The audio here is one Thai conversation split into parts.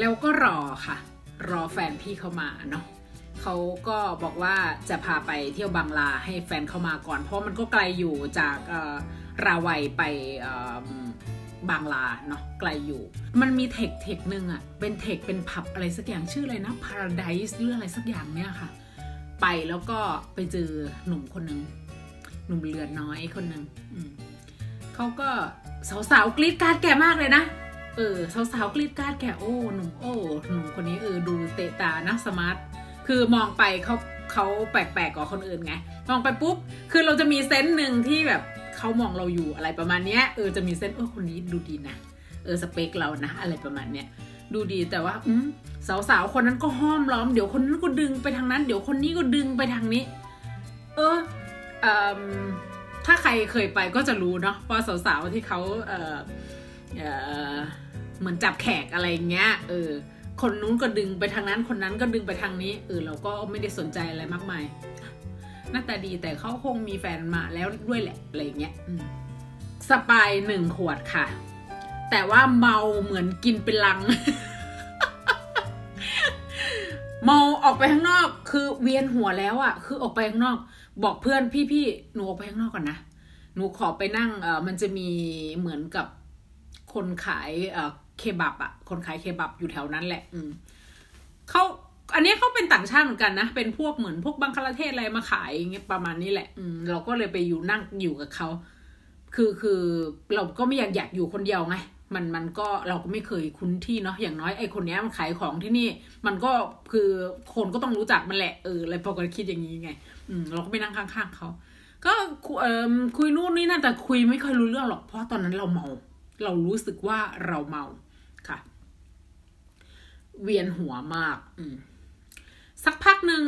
แล้วก็รอค่ะรอแฟนพี่เข้ามาเนาะเขาก็บอกว่าจะพาไปเที่ยวบางลาให้แฟนเข้ามาก่อนเพราะมันก็ไกลอยู่จากราวัยไปบางลาเนาะไกลอยู่มันมีเทคนึงอ่ะเป็นผับอะไรสักอย่างชื่ออะไรนะ Paradise หรืออะไรสักอย่างเนี่ยค่ะไปแล้วก็ไปเจอหนุ่มคนนึงหนุ่มเลือดน้อยคนนึงเขาก็สาวๆกรี๊ดกราดแกมากเลยนะสาวๆกรี๊ดกราดแกหนุ่มคนนี้ดูเตะตานะสมาร์ทคือมองไปเขาแปลกๆกว่าคนอื่นไงมองไปปุ๊บคือเราจะมีเซนส์นึงที่แบบเขามองเราอยู่อะไรประมาณเนี้ยจะมีเซนส์คนนี้ดูดีนะสเปคเรานะอะไรประมาณเนี้ยดูดีแต่ว่าสาวๆคนนั้นก็ห้อมล้อมเดี๋ยวคนนั้นก็ดึงไปทางนั้นเดี๋ยวคนนี้ก็ดึงไปทางนี้ถ้าใครเคยไปก็จะรู้เนาะว่าสาวๆที่เขาเหมือนจับแขกอะไรเงี้ยคนนู้นก็ดึงไปทางนั้นคนนั้นก็ดึงไปทางนี้เราก็ไม่ได้สนใจอะไรมากมายหน้าตาดีแต่เขาคงมีแฟนมาแล้วด้วยแหละอะไรเงี้ยสปาย1 ขวดค่ะแต่ว่าเมาเหมือนกินเป็นลัง เมาออกไปข้างนอกคือเวียนหัวแล้วอ่ะคือออกไปข้างนอกบอกเพื่อนพี่หนูออกไปข้างนอกก่อนนะหนูขอไปนั่งมันจะมีเหมือนกับคนขายเคบับอ่ะคนขายเคบับอยู่แถวนั้นแหละเขาอันนี้เขาเป็นต่างชาติเหมือนกันนะเป็นพวกเหมือนพวกบังคลาเทศอะไรมาขายอย่างเงี้ยประมาณนี้แหละเราก็เลยไปนั่งอยู่กับเขาคือเราก็ไม่อยากอยู่คนเดียวไงมันก็เราก็ไม่เคยคุ้นที่เนาะอย่างน้อยไอ้คนนี้มันขายของที่นี่มันก็คือคนก็ต้องรู้จักมันแหละอะไรพอกันคิดอย่างนี้ไงเราก็ไปนั่งข้างๆเขาก็คุยนู่นนี่นั่นแต่คุยไม่ค่อยรู้เรื่องหรอกเพราะตอนนั้นเราเมาเรารู้สึกว่าเราเมาค่ะเวียนหัวมากสักพักหนึ่ง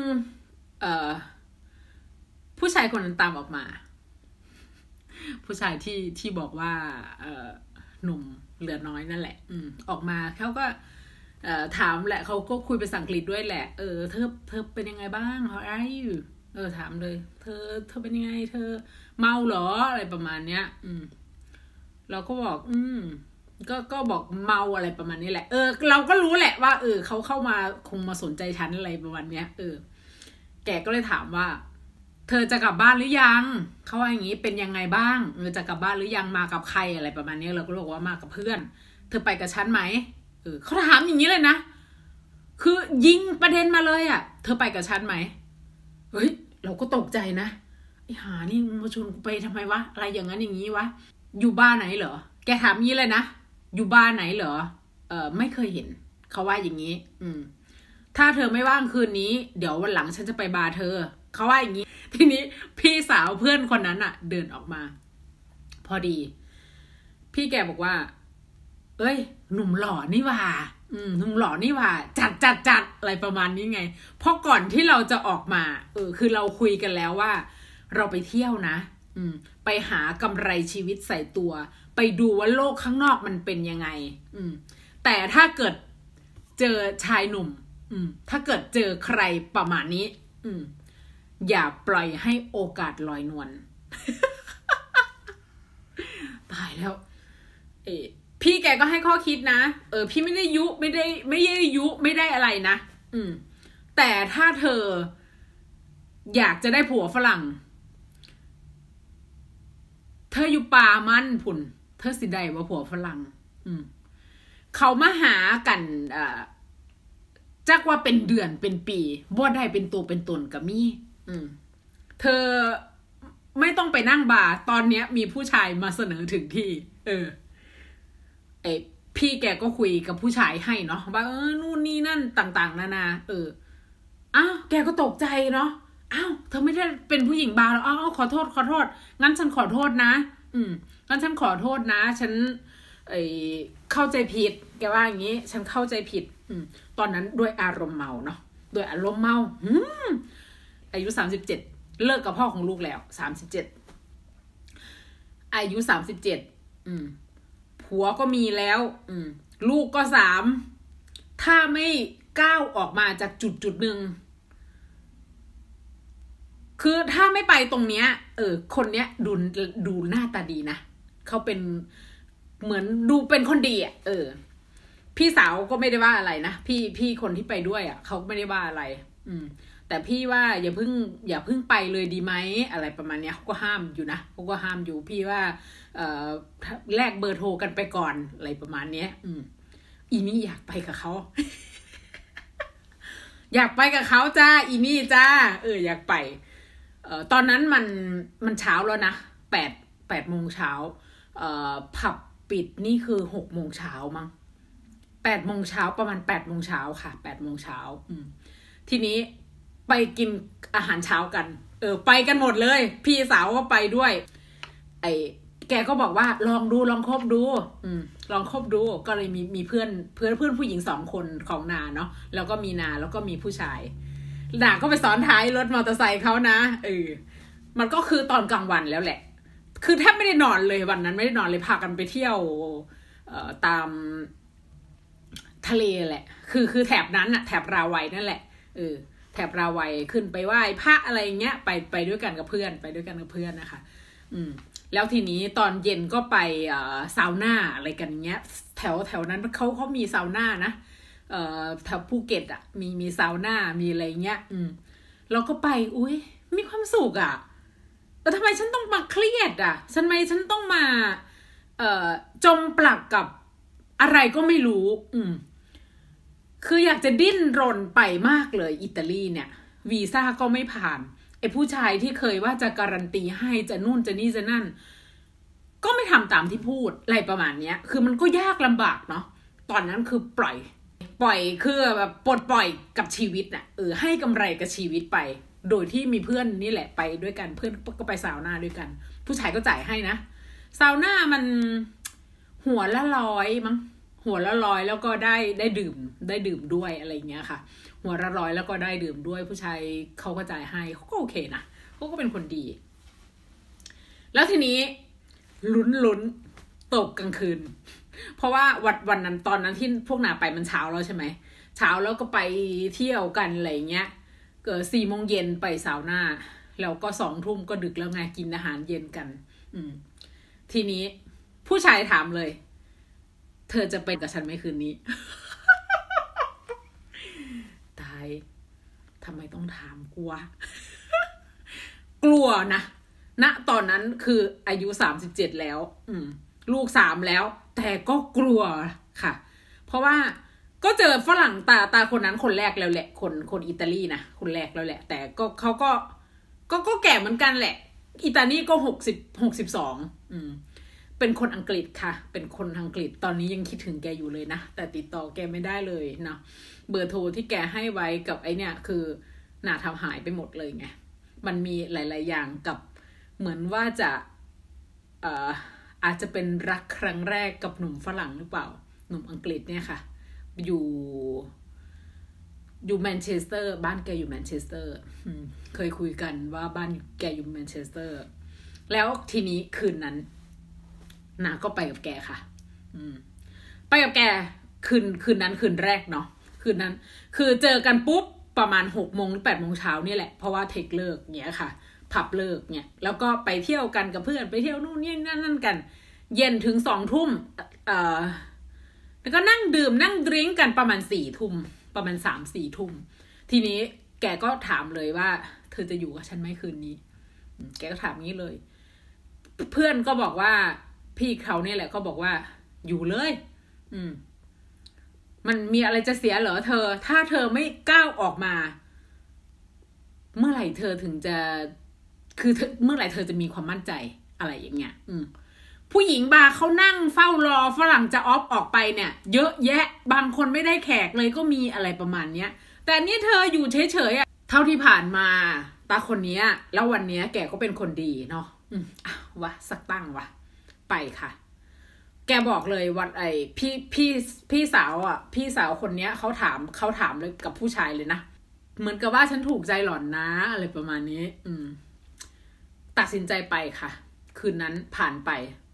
ผู้ชายคนนั้นตามออกมาผู้ชายที่บอกว่าหนุ่มเหลือน้อยนั่นแหละออกมาเขาก็ถามแหละเขาก็คุยเป็นภาษาอังกฤษด้วยแหละเธอเป็นยังไงบ้าง How are you ถามเลยเธอเป็นยังไงเธอเมาเหรออะไรประมาณเนี้ยเราก็บอกก็บอกเมาอะไรประมาณนี้แหละเราก็รู้แหละว่าเขาเข้ามาคงมาสนใจฉันอะไรประมาณเนี้ยแกก็เลยถามว่าเธอจะกลับบ้านหรือยังเขาว่าอย่างนี้เป็นยังไงบ้างจะกลับบ้านหรือยังมากับใครอะไรประมาณนี้เราก็บอกว่ามากับเพื่อนเธอไปกับฉันไหมเขาถามอย่างนี้เลยนะคือยิงประเด็นมาเลยอ่ะเธอไปกับฉันไหมเฮ้ยเราก็ตกใจนะไอ้หานี่มาชวนกูไปทำไมวะอะไรอย่างนั้นอย่างนี้วะอยู่บ้านไหนเหรอแกถามงี้เลยนะอยู่บ้านไหนเหรอไม่เคยเห็นเขาว่าอย่างนี้ถ้าเธอไม่ว่างคืนนี้เดี๋ยววันหลังฉันจะไปบาร์เธอเขาว่าอย่างนี้ทีนี้พี่สาวเพื่อนคนนั้นอ่ะเดินออกมาพอดีพี่แกบอกว่าเอ้ยหนุ่มหล่อนี่ว่าหนุ่มหล่อนี่ว่าจัดอะไรประมาณนี้ไงเพราะก่อนที่เราจะออกมาคือเราคุยกันแล้วว่าเราไปเที่ยวนะไปหากำไรชีวิตใส่ตัวไปดูว่าโลกข้างนอกมันเป็นยังไงแต่ถ้าเกิดเจอชายหนุ่มถ้าเกิดเจอใครประมาณนี้อย่าปล่อยให้โอกาสลอยนวล ตายแล้วพี่แกก็ให้ข้อคิดนะพี่ไม่ได้ยุไม่ได้อะไรนะแต่ถ้าเธออยากจะได้ผัวฝรั่งเธออยู่ป่ามันพุ่นเธอสิได้ว่าผัวฝรั่งเขามาหากันจักว่าเป็นเดือนเป็นปีบ่ได้เป็นตัวเป็นตนกับมี่เธอไม่ต้องไปนั่งบาร์ตอนเนี้ยมีผู้ชายมาเสนอถึงที่พี่แกก็คุยกับผู้ชายให้เนาะว่านู่นนี่นั่นต่างๆนานาอ้าวแกก็ตกใจเนาะอ้าวเธอไม่ได้เป็นผู้หญิงบาร์แล้วอ้าวขอโทษงั้นฉันขอโทษนะงั้นฉันขอโทษนะฉันเข้าใจผิดแกว่าอย่างนี้ฉันเข้าใจผิดตอนนั้นด้วยอารมณ์เมาเนาะด้วยอารมณ์เมาอายุ37เลิกกับพ่อของลูกแล้ว37อายุ37ผัวก็มีแล้วลูกก็3ถ้าไม่ก้าวออกมาจากจุดหนึ่งคือถ้าไม่ไปตรงเนี้ยคนเนี้ยดูหน้าตาดีนะเขาเป็นเหมือนดูเป็นคนดีอ่ะพี่สาวก็ไม่ได้ว่าอะไรนะพี่คนที่ไปด้วยอ่ะเขาก็ไม่ได้ว่าอะไรแต่พี่ว่าอย่าเพิ่งไปเลยดีไหมอะไรประมาณเนี้ยเขาก็ห้ามอยู่นะเขาก็ห้ามอยู่พี่ว่าแลกเบอร์โทรกันไปก่อนอะไรประมาณเนี้ยอีนี่อยากไปกับเขา อยากไปกับเขาจ้าอีนี่จ้าอยากไปตอนนั้นมันเช้าแล้วนะ8 โมงเช้าผับปิดนี่คือ6 โมงเช้ามั้ง8 โมงเช้าประมาณ8 โมงเช้าค่ะ8 โมงเช้าทีนี้ไปกินอาหารเช้ากันไปกันหมดเลยพี่สาวก็ไปด้วยแกก็บอกว่าลองคบดูลองคบดูก็เลยมีเพื่อนผู้หญิง2 คนของนาเนาะแล้วก็มีนาแล้วก็มีผู้ชายนาก็ไปซ้อนท้ายรถมอเตอร์ไซค์เขานะมันก็คือตอนกลางวันแล้วแหละคือแทบไม่ได้นอนเลยวันนั้นไม่ได้นอนเลยพากันไปเที่ยวตามทะเลแหละคือแถบนั้นอะแถบราวัยนั่นแหละแถบราวัยขึ้นไปไหว้พระอะไรเงี้ยไปด้วยกันกับเพื่อนนะคะแล้วทีนี้ตอนเย็นก็ไปซาวน่าอะไรกันเงี้ยแถวนั้นเขามีซาวน่านะแถวภูเก็ตอ่ะมีซาวน่ามีอะไรเงี้ยเราก็ไปอุ้ยมีความสุขอ่ะแต่ทำไมฉันต้องมาเครียดอ่ะทำไมฉันต้องมาจมปลักกับอะไรก็ไม่รู้คืออยากจะดิ้นรนไปมากเลยอิตาลีเนี่ยวีซ่าก็ไม่ผ่านไอ้ผู้ชายที่เคยว่าจะการันตีให้จะนู่นจะนี่จะนั่นก็ไม่ทำตามที่พูดอะไรประมาณเนี้ยคือมันก็ยากลำบากเนาะตอนนั้นคือปล่อยคือแบบปลดปล่อยกับชีวิตน่ะให้กำไรกับชีวิตไปโดยที่มีเพื่อนนี่แหละไปด้วยกันเพื่อนก็ไปซาวน่าด้วยกันผู้ชายก็จ่ายให้นะซาวน่ามันหัวละ100มั้งหัวละ100แล้วก็ได้ดื่มด้วยอะไรเงี้ยค่ะหัวละ100แล้วก็ได้ดื่มด้วยผู้ชายเขาก็จ่ายให้เขาก็โอเคนะเขาก็เป็นคนดีแล้วทีนี้ลุ้นตกกลางคืนเพราะว่าวันนั้นตอนนั้นที่พวกนาไปมันเช้าแล้วใช่ไหมเช้าแล้วก็ไปเที่ยวกันอะไรเงี้ยเกิด4 โมงเย็นไปซาวน่าแล้วก็2 ทุ่มก็ดึกแล้วไงกินอาหารเย็นกันทีนี้ผู้ชายถามเลยเธอจะไปกับฉันไหมคืนนี้ ตายทำไมต้องถามกลัว กลัวนะณตอนนั้นคืออายุ37แล้วลูก3แล้วแต่ก็กลัวค่ะเพราะว่าก็เจอฝรั่งตาคนนั้นคนแรกแล้วแหละคนอิตาลีนะคนแรกแล้วแหละแต่ก็เขาก็แก่เหมือนกันแหละอิตาลีก็62เป็นคนอังกฤษค่ะเป็นคนอังกฤษตอนนี้ยังคิดถึงแกอยู่เลยนะแต่ติดต่อแกไม่ได้เลยนะเบอร์โทรที่แกให้ไว้กับไอเนี่ยคือน่าทำหายไปหมดเลยไงมันมีหลายๆอย่างกับเหมือนว่าจะอาจจะเป็นรักครั้งแรกกับหนุ่มฝรั่งหรือเปล่าหนุ่มอังกฤษเนี่ยค่ะอยู่แมนเชสเตอร์บ้านแกอยู่แมนเชสเตอร์เคยคุยกันว่าบ้านแกอยู่แมนเชสเตอร์แล้วทีนี้คืนนั้นนาก็ไปกับแกค่ะไปกับแกคืนนั้นคืนแรกเนาะคืนนั้นคือเจอกันปุ๊บประมาณ6 โมงหรือ8 โมงเช้านี่แหละเพราะว่าเทคเลิกเงี้ยค่ะผับเลิกเนี่ยแล้วก็ไปเที่ยวกันกับเพื่อนไปเที่ยวนู่นนี่นั่นกันเย็นถึง2 ทุ่มแล้วก็นั่งดื่มนั่งดริ้งกันประมาณ4 ทุ่มประมาณ3-4 ทุ่มทีนี้แกก็ถามเลยว่าเธอจะอยู่กับฉันไหมคืนนี้แกก็ถามงี้เลยเพื่อนก็บอกว่าพี่เขาเนี่ยแหละก็บอกว่าอยู่เลยมันมีอะไรจะเสียเหรอเธอถ้าเธอไม่ก้าวออกมาเมื่อไหร่เธอถึงจะคือเมื่อไหร่เธอจะมีความมั่นใจอะไรอย่างเงี้ยผู้หญิงบาร์เขานั่งเฝ้ารอฝรั่งจะออฟออกไปเนี่ยเยอะแยะบางคนไม่ได้แขกเลยก็มีอะไรประมาณเนี้ยแต่นี่เธออยู่เฉยๆอ่ะเท่าที่ผ่านมาตาคนนี้แล้ววันนี้แกก็เป็นคนดีเนาะวะสักตั้งวะไปค่ะแกบอกเลยวันพี่สาวอ่ะพี่สาวคนเนี้ยเขาถามเลยกับผู้ชายเลยนะเหมือนกับว่าฉันถูกใจหล่อนนะอะไรประมาณนี้ตัดสินใจไปค่ะคืนนั้นผ่านไป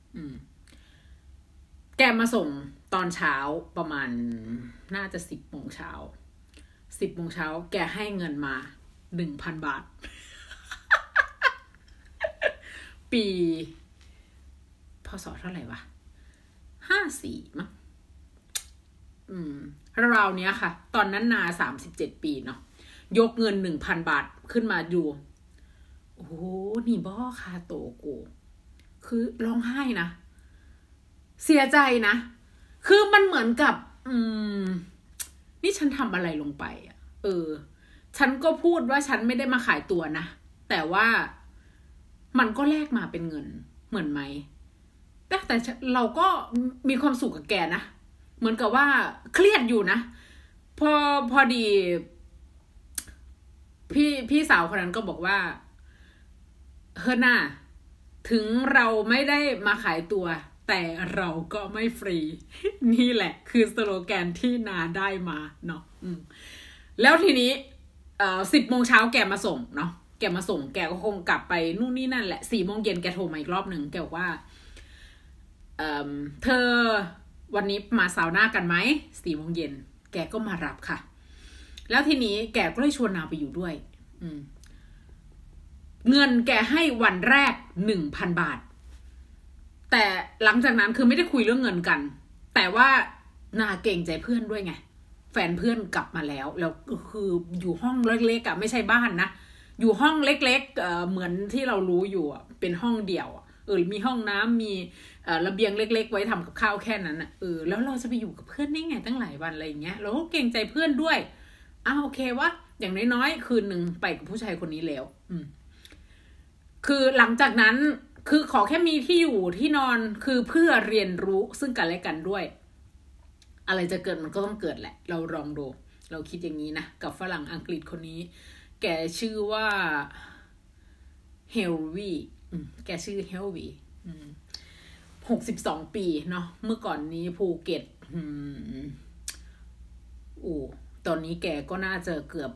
แกมาส่งตอนเช้าประมาณน่าจะ10 โมงเช้า10 โมงเช้าแกให้เงินมา 1,000 บาท ปีพศเท่าไหร่วะ54มั้งราวๆเนี้ยค่ะตอนนั้นนา37 ปีเนาะยกเงิน 1,000 บาทขึ้นมาอยู่โอ้โหนี่บ่คาโตกูคือร้องไห้นะเสียใจนะคือมันเหมือนกับนี่ฉันทำอะไรลงไปอ่ะฉันก็พูดว่าฉันไม่ได้มาขายตัวนะแต่ว่ามันก็แลกมาเป็นเงินเหมือนไหมแต่เราก็มีความสุขกับแกนะเหมือนกับว่าเครียดอยู่นะพอดีพี่สาวคนนั้นก็บอกว่าเฮ้ยน่าถึงเราไม่ได้มาขายตัวแต่เราก็ไม่ฟรีนี่แหละคือสโลแกนที่นาได้มาเนาะแล้วทีนี้10 โมงเช้าแกมาส่งเนาะแกมาส่งแกก็คงกลับไปนู่นนี่นั่นแหละ4 โมงเย็นแกโทรมาอีกรอบหนึ่งแกบอกว่าเธอวันนี้มาซาวน่ากันไหม4 โมงเย็นแกก็มารับค่ะแล้วทีนี้แกก็เลยชวนนาไปอยู่ด้วยเงินแกให้วันแรก 1,000 บาทแต่หลังจากนั้นคือไม่ได้คุยเรื่องเงินกันแต่ว่านาเก่งใจเพื่อนด้วยไงแฟนเพื่อนกลับมาแล้วคืออยู่ห้องเล็กๆอ่ะไม่ใช่บ้านนะอยู่ห้องเล็กๆเหมือนที่เรารู้อยู่อ่ะเป็นห้องเดี่ยวมีห้องน้ำมีระเบียงเล็กๆไว้ทำกับข้าวแค่นั้นอ่ะแล้วเราจะไปอยู่กับเพื่อนได้ไงตั้งหลายวันอะไรอย่างเงี้ยเราก็เกรงใจเพื่อนด้วยโอเควะอย่างน้อยๆคืนนึงไปกับผู้ชายคนนี้แล้วคือหลังจากนั้นคือขอแค่มีที่อยู่ที่นอนคือเพื่อเรียนรู้ซึ่งกันและกันด้วยอะไรจะเกิดมันก็ต้องเกิดแหละเราลองดูเราคิดอย่างนี้นะกับฝรั่งอังกฤษคนนี้แกชื่อว่าเฮลวีแกชื่อเฮลวี62 ปีเนาะเมื่อก่อนนี้ภูเก็ตตอนนี้แกก็น่าจะเกือบ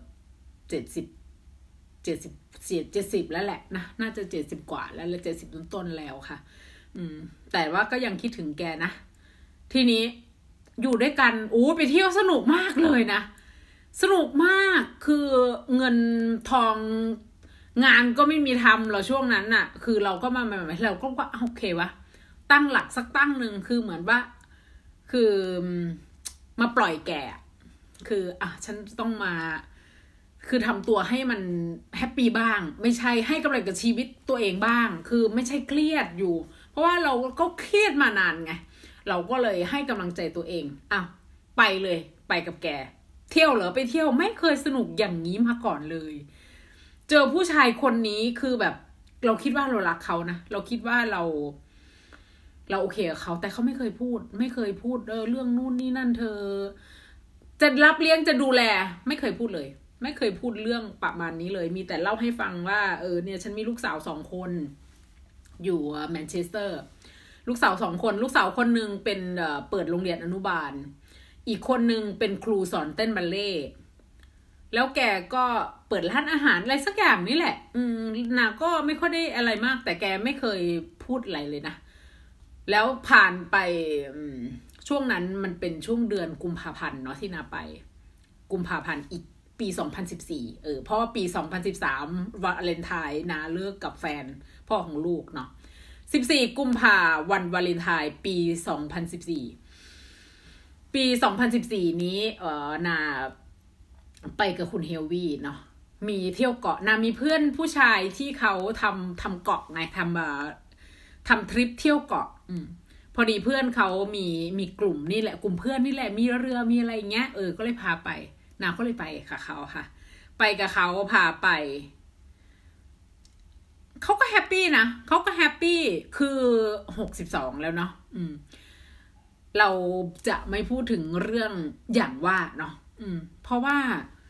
70แล้วแหละนะน่าจะ70 กว่าแล้ว70 ต้นๆแล้วค่ะแต่ว่าก็ยังคิดถึงแกนะทีนี้อยู่ด้วยกันไปเที่ยวสนุกมากเลยนะสนุกมากคือเงินทองงานก็ไม่มีทำเราช่วงนั้นน่ะคือเราก็มาใหม่ๆเราก็ว่าโอเควะตั้งหลักสักตั้งหนึ่งคือเหมือนว่าคือมาปล่อยแกคือฉันต้องมาคือทำตัวให้มันแฮปปี้บ้างไม่ใช่ให้กำลังกับชีวิตตัวเองบ้างคือไม่ใช่เครียดอยู่เพราะว่าเราก็เครียดมานานไงเราก็เลยให้กำลังใจตัวเองไปเลยไปกับแกเที่ยวเหรอไปเที่ยวไม่เคยสนุกอย่างนี้มาก่อนเลยเจอผู้ชายคนนี้คือแบบเราคิดว่าเรารักเขานะเราคิดว่าเราโอเคกับเขาแต่เขาไม่เคยพูดเรื่องนู่นนี่นั่นเธอจะรับเลี้ยงจะดูแลไม่เคยพูดเลยไม่เคยพูดเรื่องประมาณนี้เลยมีแต่เล่าให้ฟังว่าเนี่ยฉันมีลูกสาว2 คนอยู่แมนเชสเตอร์ลูกสาว2 คนลูกสาวคนนึงเป็นเปิดโรงเรียนอนุบาลอีกคนนึงเป็นครูสอนเต้นบัลเล่ต์แล้วแกก็เปิดร้านอาหารอะไรสักอย่างนี่แหละนาก็ไม่ค่อยได้อะไรมากแต่แกไม่เคยพูดอะไรเลยนะแล้วผ่านไปช่วงนั้นมันเป็นช่วงเดือนกุมภาพันธ์เนาะที่นาไปกุมภาพันธ์อีกปี2014เพราะว่าปี2013วาเลนไทน์นาเลิกกับแฟนพ่อของลูกเนาะ14 กุมภาวันวาเลนไทน์ปี2014ปี2014นี้นาไปกับคุณเฮลวี่เนาะมีเที่ยวเกาะนามีเพื่อนผู้ชายที่เขาทำเกาะไงทำทริปเที่ยวเกาะพอดีเพื่อนเขามีกลุ่มนี่แหละกลุ่มเพื่อนนี่แหละมีเรือมีอะไรเงี้ยก็เลยพาไปนาก็เลยไปกับเขาค่ะไปกับเขาพาไปเขาก็แฮปปี้นะเขาก็แฮปปี้คือ62แล้วเนาะเราจะไม่พูดถึงเรื่องอย่างว่าเนาะเพราะว่า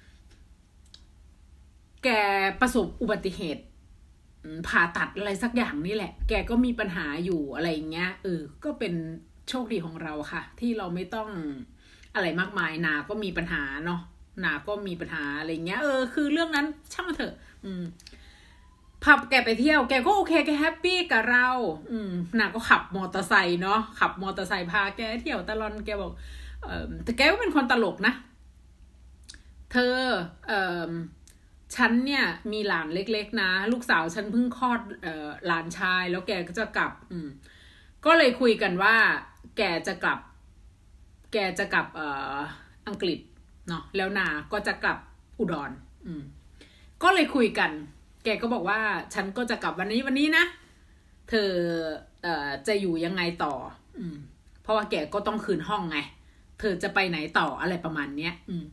แกประสบอุบัติเหตุผ่าตัดอะไรสักอย่างนี่แหละแกก็มีปัญหาอยู่อะไรอย่างเงี้ยก็เป็นโชคดีของเราค่ะที่เราไม่ต้องอะไรมากมายนาก็มีปัญหาเนาะนาก็มีปัญหาอะไรเงี้ยคือเรื่องนั้นช่างมันเถอะพาแกไปเที่ยวแกก็โอเคแกแฮปปี้กับเรานาก็ขับมอเตอร์ไซค์เนาะขับมอเตอร์ไซค์พาแกเที่ยวตลอดแกบอกแต่แกก็เป็นคนตลกนะเธอฉันเนี่ยมีหลานเล็กๆนะลูกสาวฉันเพิ่งคลอดหลานชายแล้วแกก็จะกลับก็เลยคุยกันว่าแกจะกลับแกจะกลับอังกฤษเนาะแล้วนาก็จะกลับอุดรก็เลยคุยกันแกก็บอกว่าฉันก็จะกลับวันนี้นะเธอจะอยู่ยังไงต่อเพราะว่าแกก็ต้องคืนห้องไงเธอจะไปไหนต่ออะไรประมาณเนี้ย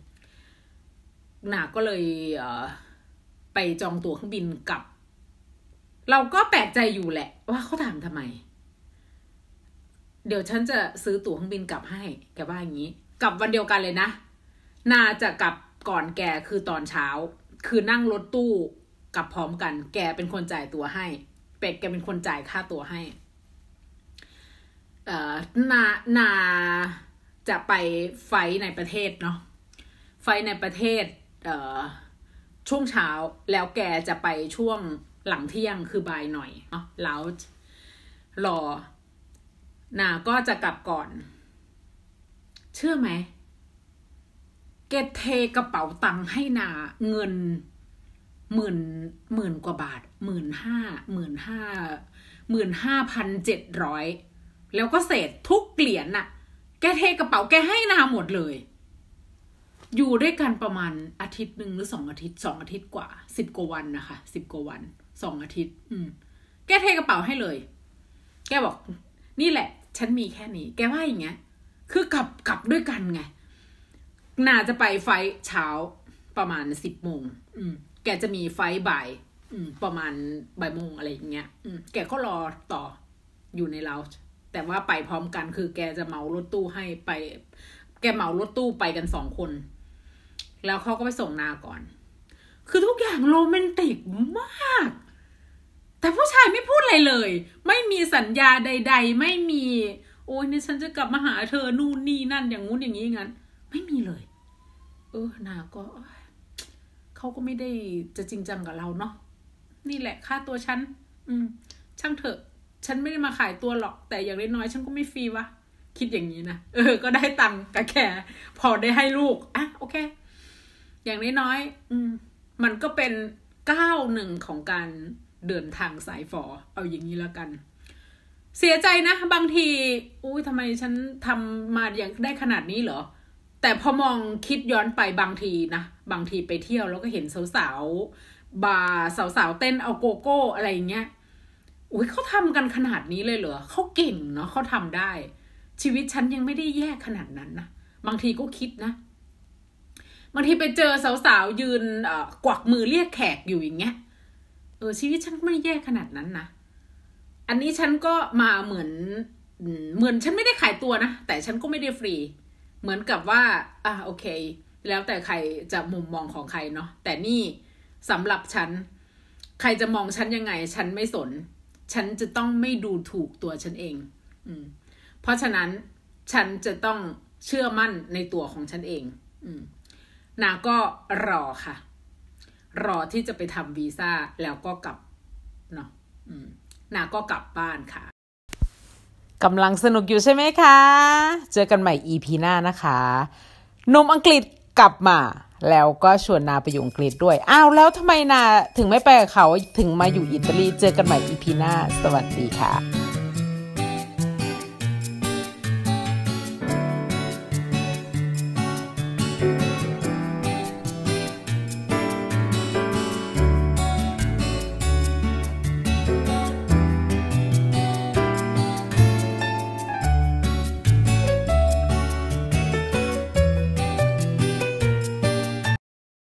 นาก็เลยไปจองตั๋วเครื่องบินกลับเราก็แปลกใจอยู่แหละว่าเขาถามทำไมเดี๋ยวฉันจะซื้อตั๋วเครื่องบินกลับให้แกว่าอย่างนี้กลับวันเดียวกันเลยนะนาจะกลับก่อนแกคือตอนเช้าคือนั่งรถตู้กลับพร้อมกันแกเป็นคนจ่ายตั๋วให้เป็ดแกเป็นคนจ่ายค่าตั๋วให้นาจะไปไฟในประเทศเนาะไฟในประเทศช่วงเช้าแล้วแกจะไปช่วงหลังเที่ยงคือบ่ายหน่อยเนาะแล้วรอนาก็จะกลับก่อนเชื่อไหมแกเทกระเป๋าตังค์ให้นาเงินหมื่นกว่าบาท15,700แล้วก็เศษทุกเหรียญน่ะแกเทกระเป๋าแกให้นาหมดเลยอยู่ด้วยกันประมาณอาทิตย์นึงหรือ2 อาทิตย์2 อาทิตย์กว่า10 กว่าวันนะคะ10 กว่าวัน2 อาทิตย์แกเทกระเป๋าให้เลยแกบอกนี่แหละฉันมีแค่นี้แกว่าอย่างเงี้ยคือกลับด้วยกันไงนาจะไปไฟเช้าประมาณ10 โมงแกจะมีไฟบ่ายประมาณบ่ายโมงอะไรอย่างเงี้ยแกก็รอต่ออยู่ในเราแต่ว่าไปพร้อมกันคือแกจะเหมารถตู้ให้ไปแกเหมารถตู้ไปกัน2 คนแล้วเขาก็ไปส่งนาก่อนคือทุกอย่างโรแมนติกมากแต่ผู้ชายไม่พูดอะไรเลยไม่มีสัญญาใดๆไม่มีโอ้ยนี่ฉันจะกลับมาหาเธอนู่นนี่นั่นอย่างงู้นอย่างนี้งั้นไม่มีเลยนาก็เขาก็ไม่ได้จะจริงจังกับเราเนาะนี่แหละค่าตัวฉันช่างเถอะฉันไม่ได้มาขายตัวหรอกแต่อย่างน้อยๆฉันก็ไม่ฟรีวะคิดอย่างนี้นะก็ได้ตังค์กับแกพอได้ให้ลูกโอเคอย่างน้อยๆมันก็เป็น9-1ของการเดินทางสายฝอเอาอย่างนี้แล้วกันเสียใจนะบางทีทำไมฉันทำมาอย่างได้ขนาดนี้เหรอแต่พอมองคิดย้อนไปบางทีนะบางทีไปเที่ยวแล้วก็เห็นสาวๆบาร์สาวๆเต้นเอาโกโก้อะไรอย่างเงี้ยเขาทำกันขนาดนี้เลยเหรอเขาเก่งเนาะเขาทำได้ชีวิตฉันยังไม่ได้แย่ขนาดนั้นนะบางทีก็คิดนะบางทีไปเจอสาวๆยืนกวักมือเรียกแขกอยู่อย่างเงี้ยชีวิตฉันไม่แย่ขนาดนั้นนะอันนี้ฉันก็มาเหมือนฉันไม่ได้ขายตัวนะแต่ฉันก็ไม่ได้ฟรีเหมือนกับว่าโอเคแล้วแต่ใครจะมุมมองของใครเนาะแต่นี่สำหรับฉันใครจะมองฉันยังไงฉันไม่สนฉันจะต้องไม่ดูถูกตัวฉันเองเพราะฉะนั้นฉันจะต้องเชื่อมั่นในตัวของฉันเองนาก็รอค่ะรอที่จะไปทำวีซ่าแล้วก็กลับเนาะนาก็กลับบ้านค่ะกำลังสนุกอยู่ใช่ไหมคะเจอกันใหม่ EP หน้านะคะหนุ่มอังกฤษกลับมาแล้วก็ชวนนาไปอยู่อังกฤษด้วยแล้วทำไมนาถึงไม่ไปกับเขาถึงมาอยู่อิตาลีเจอกันใหม่ EP หน้าสวัสดีค่ะ